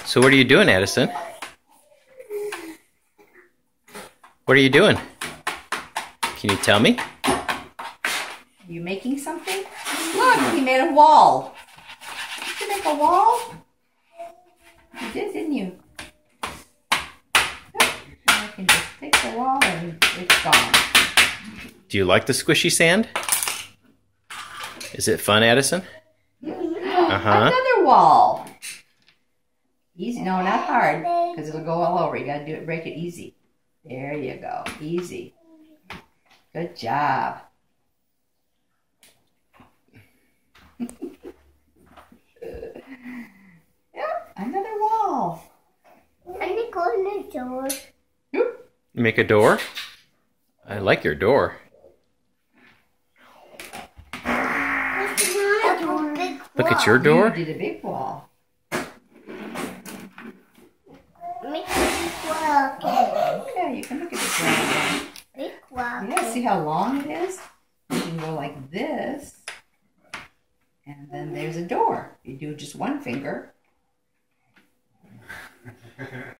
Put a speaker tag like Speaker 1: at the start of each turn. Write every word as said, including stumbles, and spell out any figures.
Speaker 1: So what are you doing, Addison? What are you doing? Can you tell me?
Speaker 2: Are you making something? Look, he made a wall. Did you make a wall? You did, didn't you? I can just take the wall and it's gone.
Speaker 1: Do you like the squishy sand? Is it fun, Addison? Uh-huh.
Speaker 2: Another wall. Easy. No, not hard, because it'll go all over. You got to do it, break it easy. There you go. Easy. Good job. Yep, another wall.
Speaker 3: I think on the door.
Speaker 2: Oop.
Speaker 1: Make a door? I like your door. Look at your door.
Speaker 2: You did a big wall.
Speaker 3: Make it wall.
Speaker 2: Okay, you can look at this one again.
Speaker 3: Big wall.
Speaker 2: Yeah, see how long it is? You can go like this. And then there's a door. You do just one finger.